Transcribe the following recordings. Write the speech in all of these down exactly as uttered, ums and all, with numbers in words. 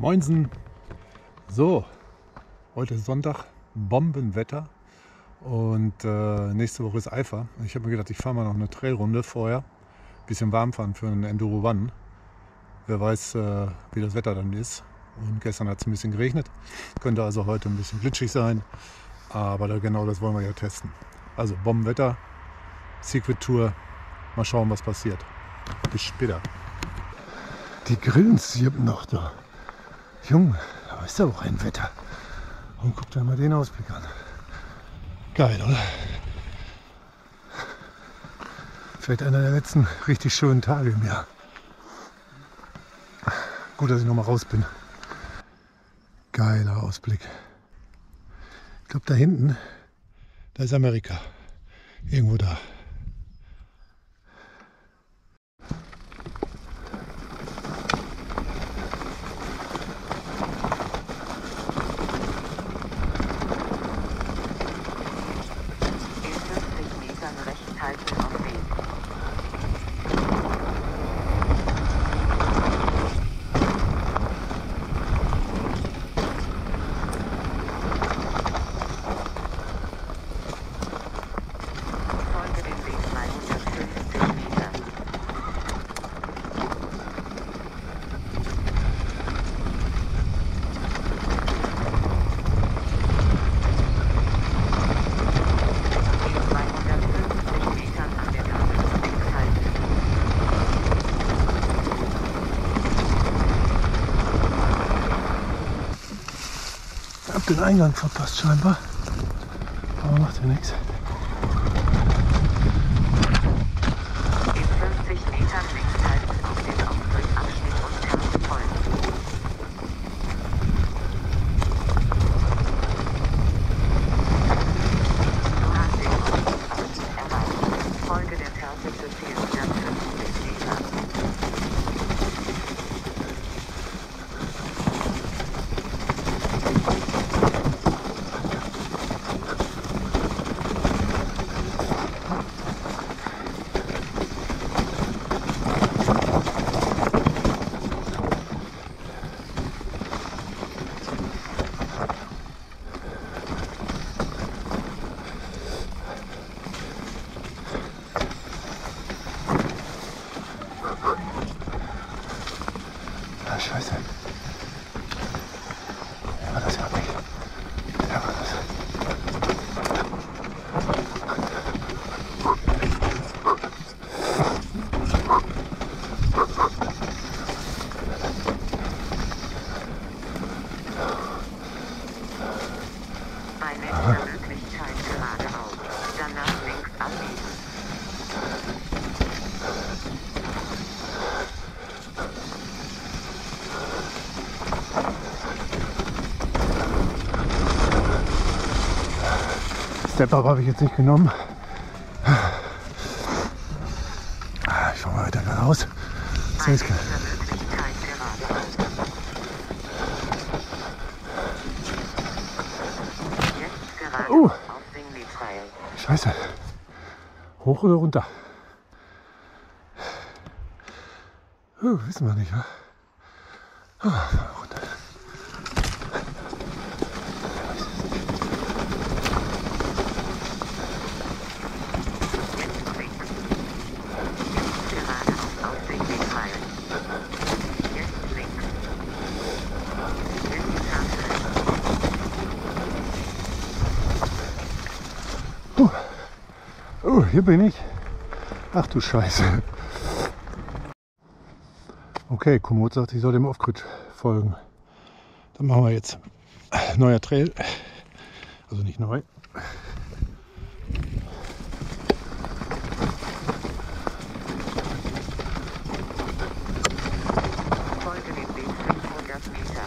Moinsen! So, heute ist Sonntag, Bombenwetter und äh, nächste Woche ist Eifer. Ich habe mir gedacht, ich fahre mal noch eine Trailrunde vorher. Bisschen warm fahren für einen Enduro One. Wer weiß, äh, wie das Wetter dann ist. Und gestern hat es ein bisschen geregnet. Könnte also heute ein bisschen glitschig sein. Aber da, genau das wollen wir ja testen. Also Bombenwetter, Secret Tour. Mal schauen, was passiert. Bis später. Die Grillen zirpen noch da. Junge, aber ist ja auch ein Wetter. Und guckt euch mal den Ausblick an. Geil, oder? Vielleicht einer der letzten richtig schönen Tage im Jahr. Gut, dass ich noch mal raus bin. Geiler Ausblick. Ich glaube, da hinten, da ist Amerika. Irgendwo da. Den Eingang verpasst scheinbar, aber macht ja nichts. In fünfzig Metern links halten auf den Aufdruckabschnitt und Terrasse folgen. Du hast den Aufdruckabschnitt erreicht. Folge der Terrasse für vierhundertfünfzig Meter. Scheiße. Der war das ja nicht. Der war das. Bei letzter Möglichkeit geradeaus. Danach links abbiegen. Step-Up habe ich jetzt nicht genommen. Ich fahre mal weiter geradeaus. Bei letzter Möglichkeit geradeaus. Jetzt geradeaus Uh. auf Singley Trail. Scheiße. Hoch oder runter? Uh, wissen wir nicht, wa? Uh, runter. Uh, uh, hier bin ich. Ach du Scheiße. Okay, Komoot sagt, ich soll dem Off-Grid folgen. Dann machen wir jetzt neuer Trail. Also nicht neu. Folge dem Weg fünfhundert Meter.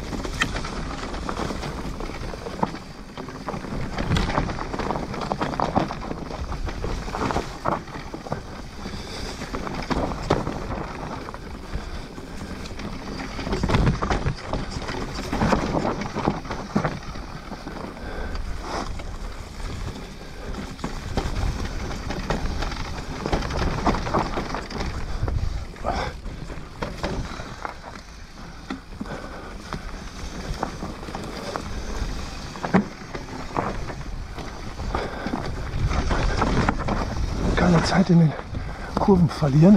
keine Zeit in den Kurven verlieren.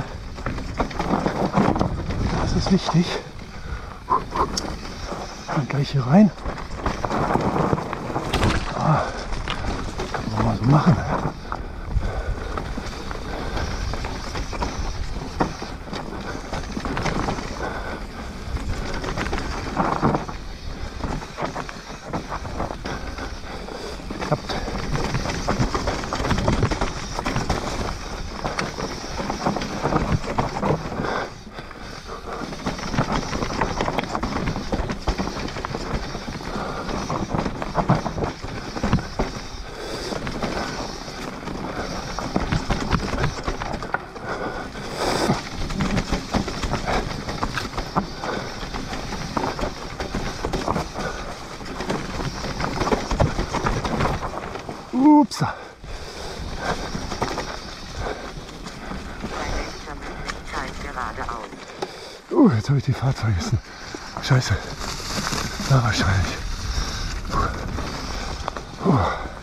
Das ist wichtig. Dann gleich hier rein. Ah, kann man mal so machen. Klappt. Ups. Bei nächster Möglichkeit geradeaus. Uh, jetzt habe ich die Fahrt vergessen. Scheiße. Na, wahrscheinlich. Uh.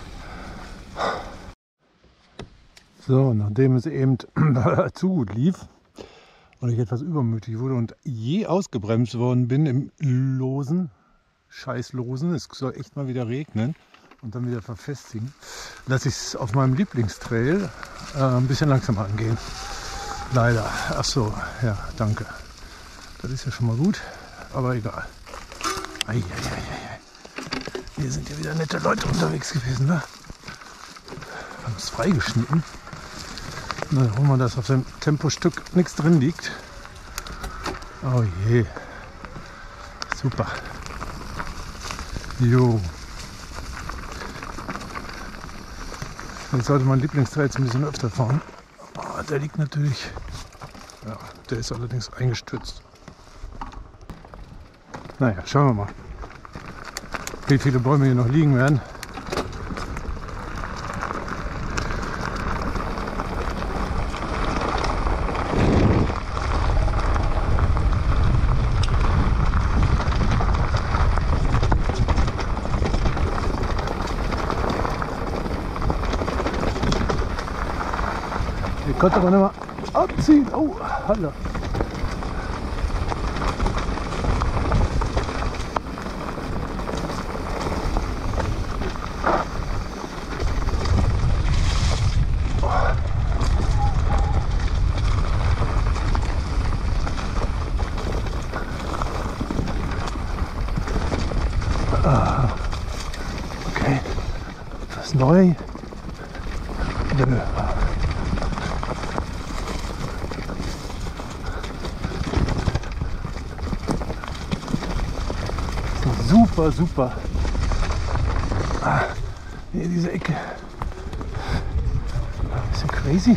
So, nachdem es eben zu gut lief und ich etwas übermütig wurde und je ausgebremst worden bin im losen, scheißlosen, es soll echt mal wieder regnen und dann wieder verfestigen, lasse ich es auf meinem Lieblingstrail äh, ein bisschen langsamer angehen. Leider. Ach so, ja, danke. Das ist ja schon mal gut, aber egal. Ei, ei, ei, ei. Hier sind ja wieder nette Leute unterwegs gewesen, ne? Haben es freigeschnitten. Na, holen wir das auf dem Tempostück nichts drin liegt. Oh je. Super. Jo. Jetzt sollte mein Lieblingstrail jetzt ein bisschen öfter fahren. Oh, der liegt natürlich. Ja, der ist allerdings eingestürzt. Naja, schauen wir mal, wie viele Bäume hier noch liegen werden. Ich konnte aber nicht mal abziehen. Oh, hallo. Okay, was neu? Nö. Super, super. Ah, hier diese Ecke. Ein bisschen crazy.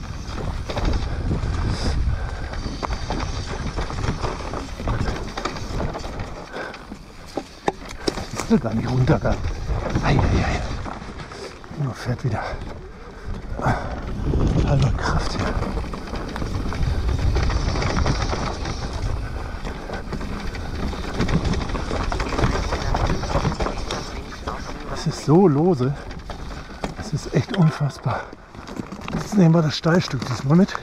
Ich will gar nicht runtergehen. Eieiei. Nur fährt wieder. Ah, halber Kraft hier. Das ist so lose. Das ist echt unfassbar. Jetzt nehmen wir das Steilstück diesmal mit.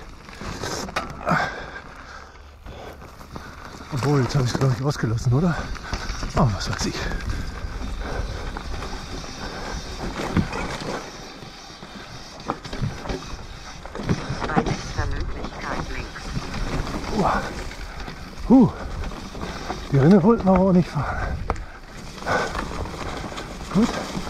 Obwohl, jetzt habe ich es glaube ich ausgelassen, oder? Oh, was weiß ich. Bei nächster Möglichkeit links. Uh. Huh. Die Rinne wollten wir aber auch nicht fahren. Gut.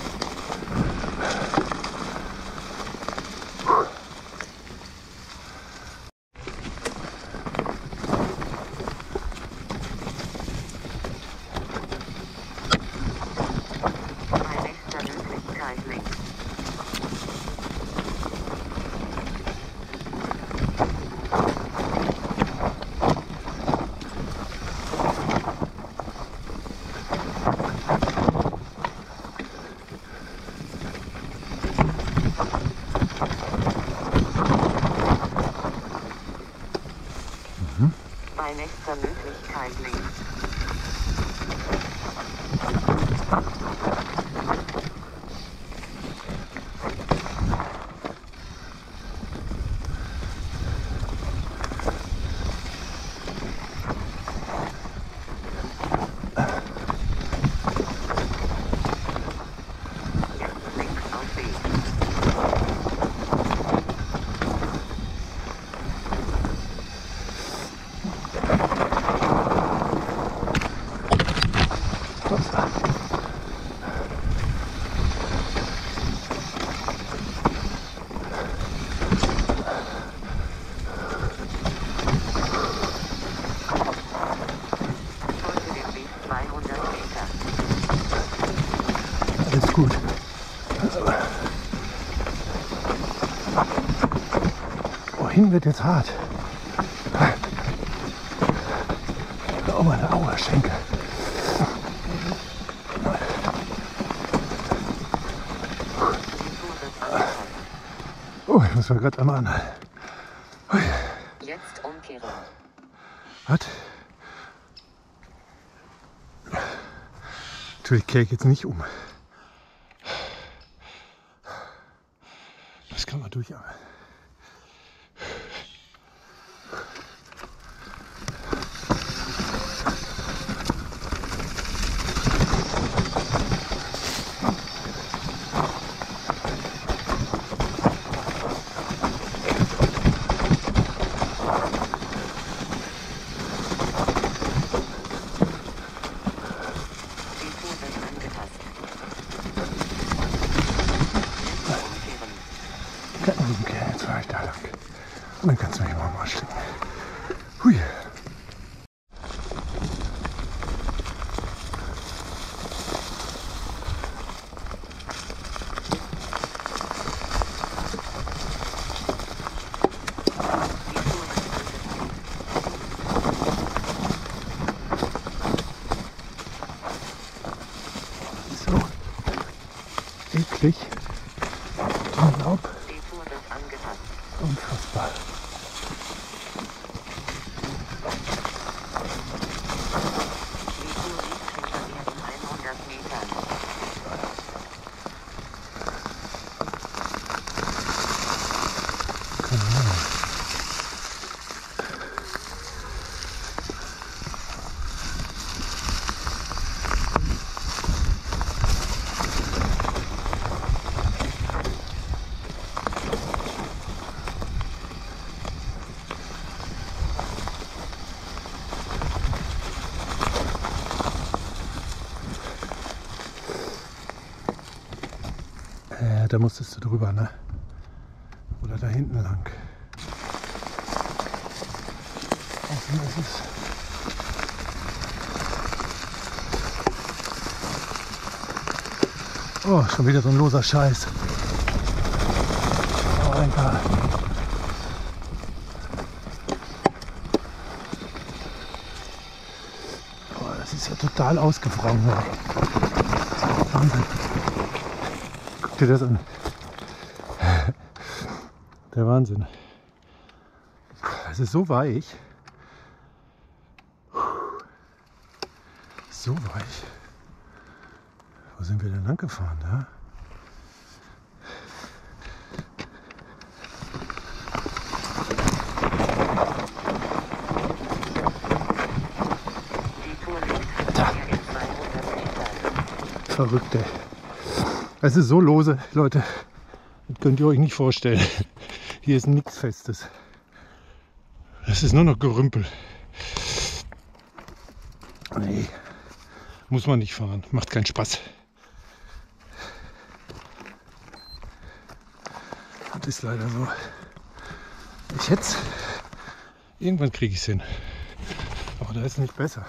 Bei nächster Möglichkeit links. gut. Oh, hinten wird jetzt hart. Oh, meine Auerschenkel. Oh, ich muss mal gerade einmal anhalten. Jetzt umkehren. Was? Natürlich kehre ich jetzt nicht um. Das kann man durcharbeiten. Okay, jetzt fahre ich da lang. Und dann kannst du mich mal mal schlicken. Hui. So eklig. Laub. Unfassbar. Ja, da musstest du drüber, ne? Oder da hinten lang. Außen ist es. Oh, schon wieder so ein loser Scheiß. Oh, egal. Oh, das ist ja total ausgefroren. Ja. Wahnsinn. Guck dir das an. Der Wahnsinn. Es ist so weich. So weich. Wo sind wir denn lang gefahren? Da? Da. Verrückt, ey. Es ist so lose, Leute. Das könnt ihr euch nicht vorstellen. Hier ist nichts Festes. Es ist nur noch Gerümpel. Nee, muss man nicht fahren. Macht keinen Spaß. Das ist leider so. Ich hätte es. Irgendwann kriege ich es hin. Aber da ist es nicht besser.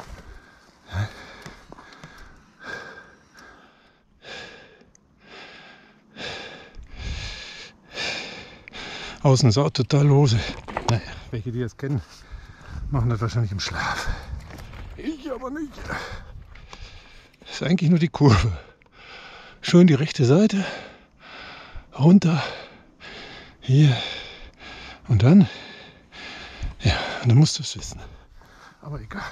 Außen ist auch total lose. Naja, welche die das kennen, machen das wahrscheinlich im Schlaf. Ich aber nicht. Das ist eigentlich nur die Kurve. Schön die rechte Seite. Runter. Hier. Und dann. Ja, und dann musst du es wissen. Aber egal.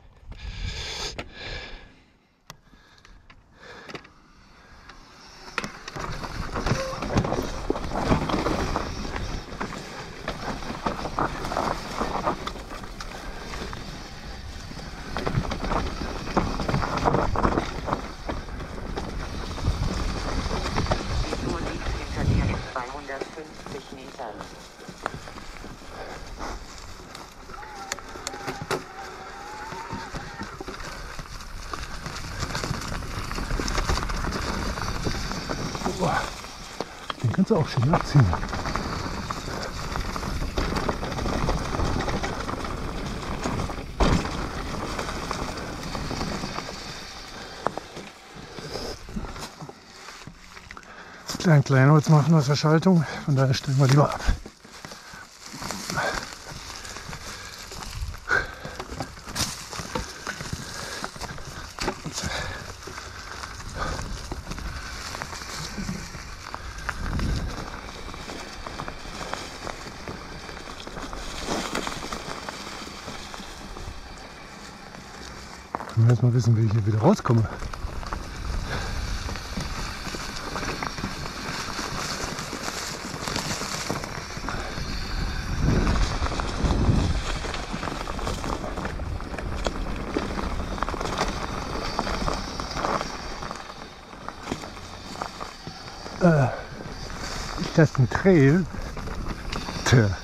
Boah, den kannst du auch schön abziehen. kleinen Kleinholz machen aus der Schaltung, von daher stellen wir lieber ab. Ich will jetzt mal wissen, wie ich hier wieder rauskomme. Äh, ist das ein Trail? Tja.